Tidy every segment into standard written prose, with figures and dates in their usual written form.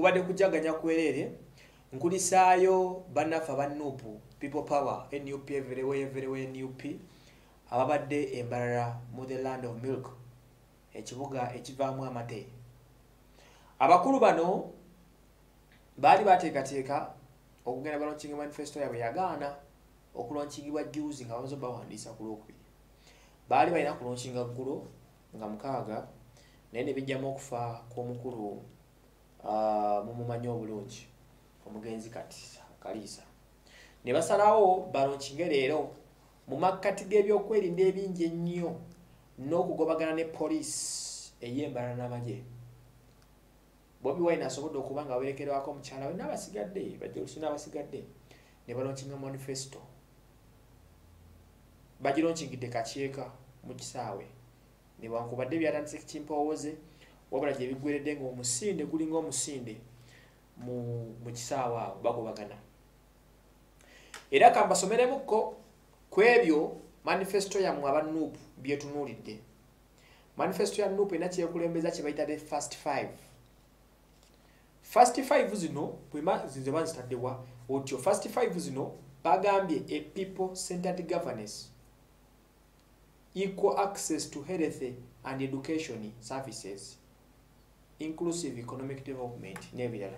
kubadde kujaganya kwerere nkulisaayo bannafa bannupu people power NUP everywhere NUP ababadde embalala mu the land of milk ekibuga ekivaamu amate. Abakulu bano baali bateekateeka okugenda balonching manifesto yaabwe yagaana okulonchingibwa juzi nga bamaze bawandiisa ku Lwokubiri. Baali balina kulonching ggulo nga mukaaga naye ne bijjamu okufa kw'omukulu mumumanyi obulungi omugenzi kati Kaliisa. Ne basalawo balonchinge leero mu makkati g'ebyokwerinda ebingi ennyo n'okugobagana ne poliisi ey'embalala n'amagye. Bobi Wine asobodde okuba nga awerekerwako omukyala we n'abasigadde bajja n'abasigadde ne balonchinga manifesto. Bagironchingidde kakyeka mu kisaawe ne bankubadde byatandise kimpowooze wabula gye biggweredde ng'omusinde gulinga omusinde mu kisaawe awo bagobagana. Era kambasomeremukko ku ebyo manifesto yammwe abanuupu byetunuulidde. Manifesto ya nuupu erina kyekulembeza kye bayita the first five. First five zino bwe zitaddewa otyo first five zino bagambye a people centered governance, equal access to health and education services, inclusive economic development n'ebirala.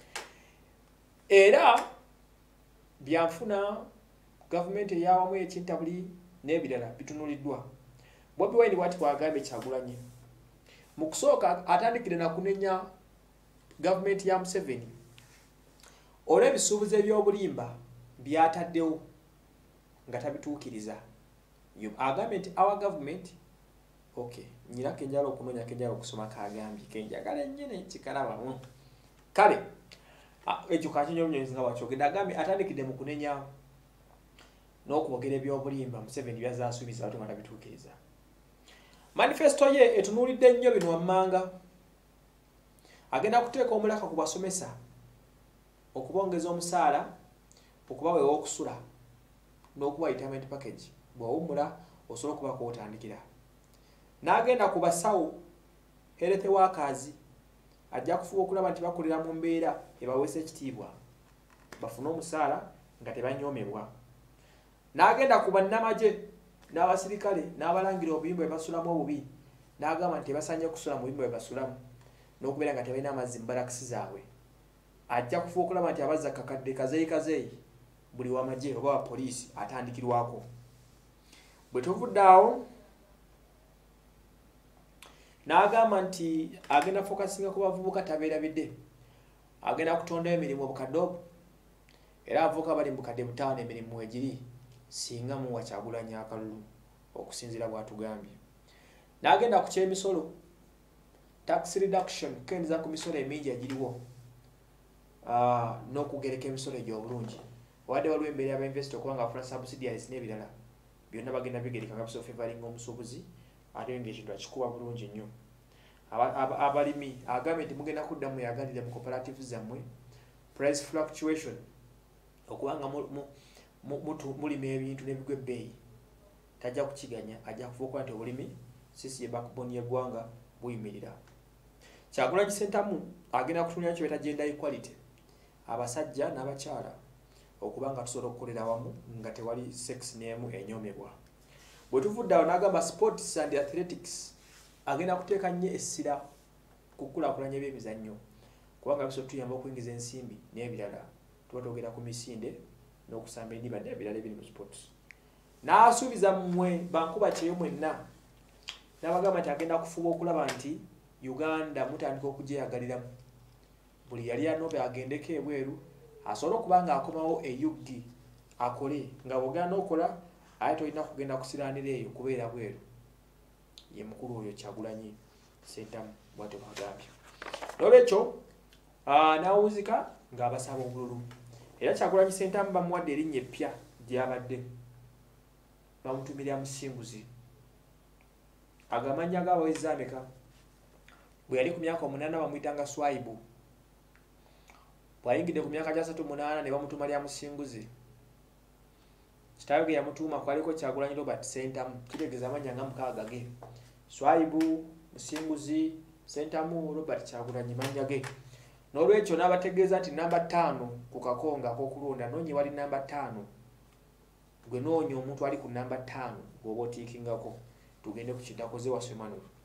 Era byanfuna government eyawamu ekintabuli n'ebirala bitunuliddwa. Bobi Wine bw'ati bw'agambye Kyagulanyi mu kusooka atandikire na kunenya government ya Museveni olw'ebisuubuzo eby'obulimba byataddewo nga tabituukiriza. Agambye nti our government okay nyina kenjala okunoonya kenjala okusoma kagambye kenjagala ennyene kikalabamu kale ekyo kakinyomnyonzi nga wakyogedde. Agambye atandikidde mu kunenya n'okwogera eby'obulimba Museveni byazaasuubiza batu nga tabituukiriza. Manifesto ye etunuulidde nnyo bino wammanga. Agenda kuteeka omulaka ku basomesa okubongeza omusaala okubawa ew'okusula n'okuba retirement package bw'owummula osobola okuba kw'otandikira. N'agenda ku basawo health workers ajja kufuba okulaba nti bakolera mu mbeera ebaweesa ekitiibwa bafune omusaala nga tebanyoomebwa. N'agenda ku bannamagye n'abasirikale n'abalangira obuyimba bwe basulamu obubi n'agamba nti basaanye kusula mu buyimba bwe basulamu n'okubeera nga tebalina amazzi mu balakisi zaabwe. Ajja kufuba okulaba nti abazza kakadde kazeeyi buli w'amagye oba wa poliisi atandikirwako. Bwe tuvudde awo n'agamba nti agenda fokasinga ku bavubuka tabeerabidde. Agenda kutondayo emirimu obukadde obwo era avubuka bali mu bukadde butaano emirimu egiri singa muwa Kyagulanyi akalulu okusinziira bw'atugambye. N'agenda ku ky'emisolo tax reduction kukendeeza ku misolo emingi egiriwo n'okugereka emisolo egyo obulungi. Wadde waliwo embeera y'abainvesita okuba nga bafuna subsidiaries n'ebirala byonna bagenda bigereka nga bisobola favoring omusuubuzi ate ng'ekintu akikuba bulungi nnyo. Abalimi agambye nti mugenda kudda mweyagalire mu cooperative zammwe price fluctuation okuba nga mulima ebintu n'ebigwa ebbeeyi tajja kukiganya ajja kufuba okuba nti obulimi sisi ye backbone y'eggwanga buyimirira. Kyagulanyi Ssentamu agenda kutunula kyo beta gender equality abasajja n'abakyala okuba nga tusobola okukolera wamu nga tewali sex n'emu enyoomebwa. Bwe tuvudde awo n'agamba sports and athletics agenda kuteeka nnyo essira ku kukulaakulanya eby'emizannyo kubanga bisobola tuyamba okuyingiza ensimbi n'ebirala tuba twogera ku misinde n'okusamba endiba n'ebirala ebiri mu sports. N'asuubiza mmwe bankuba kyeyo mwenna n'abagamba nti agenda kufuba okulaba nti Uganda mutandika okugyeyagaliramu. Buli yali anobe agendeko ebweru asobola okuba nga akomawo eyuggi akole nga bw'ogenda n'okola ate tolina kugenda kusiraanira eyo kubeera bweru. Ye mukulu oyo Kyagulanyi Ssentamu bw'atyo bw'agambye. N'olwekyo n'awuzika ng'abasaba obululu. Era Kyagulanyi Ssentamu bamuwadde erinnya eppya gy'abadde bamutumira Musinguzi. Agamanya g'abaweza ameka bwe yali ku myaka 8 bamuyitanga Swaibu. Bw'ayingidde ku myaka 38 ne bamutuma lya Musinguzi. Kitaawe ge yamutuuma kwaliko Kyagulanyi Robert Ssentamu kitegeeza amanya nga mukaaga ge. Swaibu, Musinguzi, Ssentamu, Robert Kyagulanyi mannya ge. N'olwekyo n'abategeeza nti namba 5 ku kakonga ak'okulonda noonye wali namba 5 gwe noonya omuntu ali ku namba 5 gw'oba otiikingako tugende ku kintakoze wa Semanolo